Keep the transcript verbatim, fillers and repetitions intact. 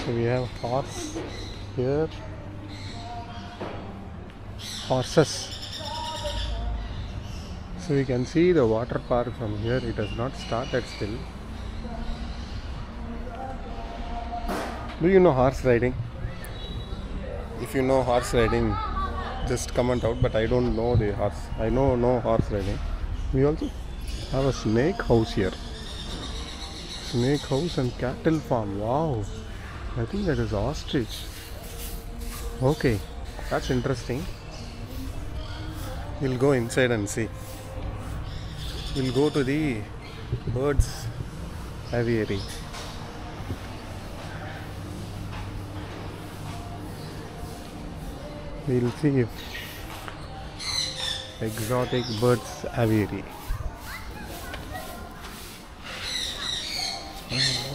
So we have horse here, horses. So we can see the water park from here. It has not started still. Do you know horse riding? If you know horse riding, just comment out. But I don't know the horse. I know no horse riding. We also have a snake house here. Snake house and cattle farm. Wow. I think that is ostrich. Okay, that's interesting. We'll go inside and see. We'll go to the birds aviary. We'll see if exotic birds aviary.